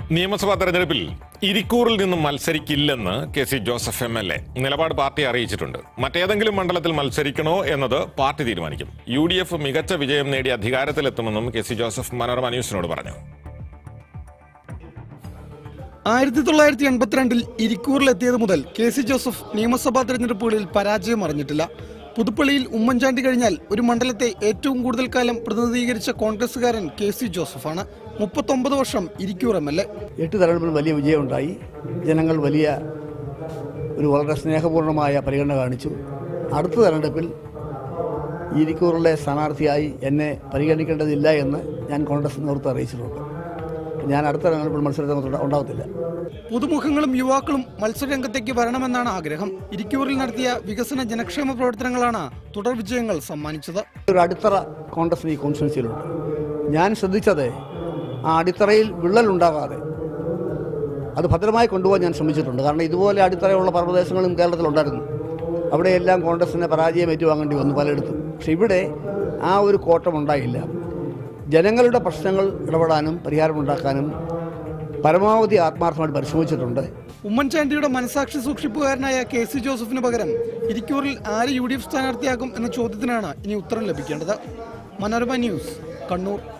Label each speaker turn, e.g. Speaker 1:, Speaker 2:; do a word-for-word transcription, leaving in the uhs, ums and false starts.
Speaker 1: നിയമസഭാ തെരഞ്ഞെടുപ്പിൽ ഇരിക്കൂറിൽ നിന്നും മത്സരിക്കില്ലെന്ന് K C Joseph M L A നിലപാട് പാർട്ടി അറിയിച്ചിട്ടുണ്ട്. മറ്റേതെങ്കിലും മണ്ഡലത്തിൽ മത്സരിക്കണോ എന്നത് പാർട്ടി തീരുമാനിക്കും. യു ഡി എഫ് മികച്ച വിജയം നേടി അധികാരത്തിലെത്തുമെന്നും കെ സി ജോസഫ് മനോരമ ന്യൂസിനോട് പറഞ്ഞു.
Speaker 2: ആയിരത്തി തൊള്ളായിരത്തി എൺപത്തിരണ്ടിൽ ഇരിക്കൂറിലെത്തിയത് മുതൽ കെ സി ജോസഫ് നിയമസഭാ തെരഞ്ഞെടുപ്പുകളിൽ പരാജയം അറിഞ്ഞിട്ടില്ല. പുതുപ്പള്ളിയിൽ ഉമ്മൻചാണ്ടി കഴിഞ്ഞാൽ ഒരു മണ്ഡലത്തെ ഏറ്റവും കൂടുതൽ കാലം പ്രതിനിധീകരിച്ച കോൺഗ്രസുകാരൻ കെ സി ജോസഫാണ്. മുപ്പത്തൊമ്പത് വർഷം ഇരിക്കൂർ എം എൽ എ.
Speaker 3: എട്ട് തെരഞ്ഞെടുപ്പിൽ വലിയ വിജയമുണ്ടായി. ജനങ്ങൾ വലിയ ഒരു വളരെ സ്നേഹപൂർണ്ണമായ പരിഗണന കാണിച്ചു. അടുത്ത തെരഞ്ഞെടുപ്പിൽ ഇരിക്കൂറിലെ സ്ഥാനാർത്ഥിയായി എന്നെ പരിഗണിക്കേണ്ടതില്ല എന്ന് ഞാൻ കോൺഗ്രസ് നേതൃത്വം അറിയിച്ചിട്ടുണ്ട്. ഞാൻ അടുത്ത തെരഞ്ഞെടുപ്പിൽ മത്സരത്തിൽ ഉണ്ടാവത്തില്ല.
Speaker 2: പുതുമുഖങ്ങളും യുവാക്കളും മത്സരരംഗത്തേക്ക് വരണമെന്നാണ് ആഗ്രഹം. ഇരിക്കൂറിൽ നടത്തിയ വികസന ജനക്ഷേമ പ്രവർത്തനങ്ങളാണ് തുടർ വിജയങ്ങൾ സമ്മാനിച്ചത്.
Speaker 3: ഒരു അടിത്തറ കോൺഗ്രസിന് ഈ കോൺസ്റ്റിറ്റ്യുവൻസിയിലുണ്ട്. ഞാൻ ശ്രദ്ധിച്ചത് ആ അടിത്തറയിൽ വിള്ളൽ ഉണ്ടാകാതെ അത് ഭദ്രമായി കൊണ്ടുപോകാൻ ഞാൻ ശ്രമിച്ചിട്ടുണ്ട്. കാരണം ഇതുപോലെ അടിത്തറയുള്ള പല പ്രദേശങ്ങളും കേരളത്തിലുണ്ടായിരുന്നു. അവിടെയെല്ലാം കോൺഗ്രസിനെ പരാജയം ഏറ്റുവാങ്ങേണ്ടി വന്നു പലയിടത്തും. പക്ഷെ ഇവിടെ ആ ഒരു കോട്ടമുണ്ടായില്ല. ജനങ്ങളുടെ പ്രശ്നങ്ങൾ ഇടപെടാനും പരിഹാരമുണ്ടാക്കാനും പരമാവധി ആത്മാർത്ഥമായിട്ട് പരിശ്രമിച്ചിട്ടുണ്ട്.
Speaker 2: ഉമ്മൻചാണ്ടിയുടെ മനസാക്ഷി സൂക്ഷിപ്പുകാരനായ കെ സി ജോസഫിന് പകരം ഇരിക്കൂറിൽ ആര് യു ഡി എഫ് സ്ഥാനാർത്ഥിയാകും എന്ന ചോദ്യത്തിനാണ് ഇനി ഉത്തരം ലഭിക്കേണ്ടത്. മനോരമ ന്യൂസ്, കണ്ണൂർ.